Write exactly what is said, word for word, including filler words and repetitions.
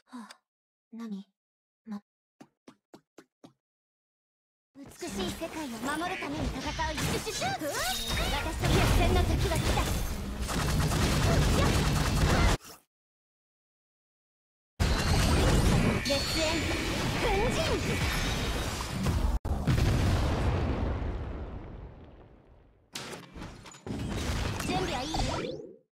はあ、何ま、 美しい世界を守るために戦うシュシュシュ。私と決戦の時は来た。